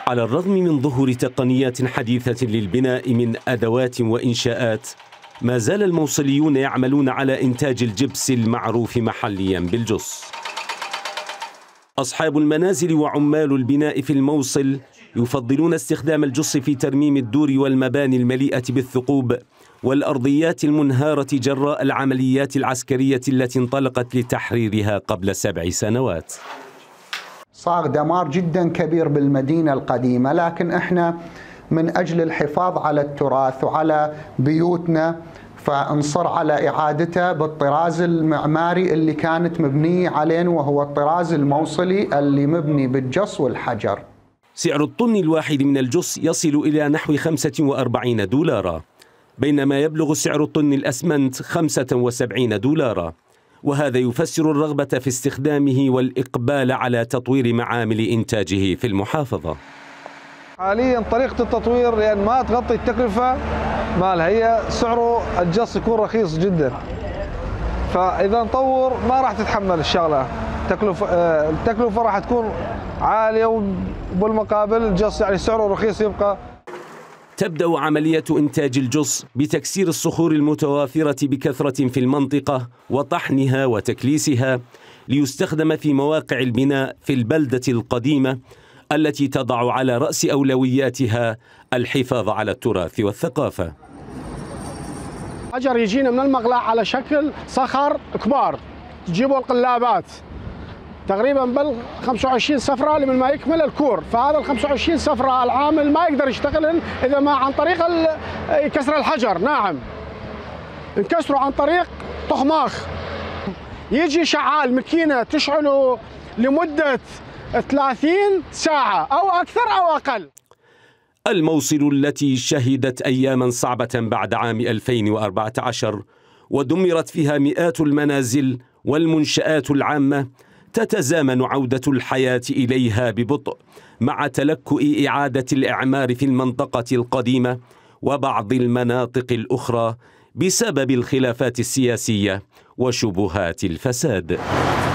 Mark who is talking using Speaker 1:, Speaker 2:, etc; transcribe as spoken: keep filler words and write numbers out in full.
Speaker 1: على الرغم من ظهور تقنيات حديثة للبناء من أدوات وإنشاءات، ما زال الموصليون يعملون على إنتاج الجبس المعروف محليا بالجص. أصحاب المنازل وعمال البناء في الموصل يفضلون استخدام الجص في ترميم الدور والمباني المليئة بالثقوب والأرضيات المنهارة جراء العمليات العسكرية التي انطلقت لتحريرها قبل سبع سنوات.
Speaker 2: صار دمار جدا كبير بالمدينة القديمة، لكن احنا من أجل الحفاظ على التراث وعلى بيوتنا فنصر على إعادته بالطراز المعماري اللي كانت مبنية عليه، وهو الطراز الموصلي اللي مبني بالجص والحجر.
Speaker 1: سعر الطن الواحد من الجص يصل إلى نحو خمسة وأربعين دولارا، بينما يبلغ سعر طن الأسمنت خمسة وسبعين دولارا، وهذا يفسر الرغبة في استخدامه والإقبال على تطوير معامل إنتاجه في المحافظة.
Speaker 3: حاليا طريقة التطوير لأن ما تغطي التكلفة مالها، هي سعره الجص يكون رخيص جدا، فإذا نطور ما راح تتحمل الشغلة، التكلفة التكلفة راح تكون عالية، وبالمقابل الجص يعني سعره رخيص يبقى.
Speaker 1: تبدأ عملية إنتاج الجص بتكسير الصخور المتوافرة بكثرة في المنطقة وطحنها وتكليسها ليستخدم في مواقع البناء في البلدة القديمة التي تضع على رأس أولوياتها الحفاظ على التراث والثقافة.
Speaker 4: حجر يجينا من المقلاع على شكل صخر كبار، تجيبوا القلابات تقريبا بال خمسة وعشرين سفرة لمن ما يكمل الكور، فهذا ال خمسة وعشرين سفرة العامل ما يقدر يشتغلن إذا ما عن طريق كسر الحجر. نعم، انكسروا عن طريق طخماخ. يجي شعال ماكينة تشعله لمدة ثلاثين ساعة أو أكثر أو أقل.
Speaker 1: الموصل التي شهدت أياما صعبة بعد عام ألفين وأربعة عشر ودمرت فيها مئات المنازل والمنشآت العامة، تتزامن عودة الحياة إليها ببطء مع تلكؤ إعادة الإعمار في المنطقة القديمة وبعض المناطق الأخرى بسبب الخلافات السياسية وشبهات الفساد.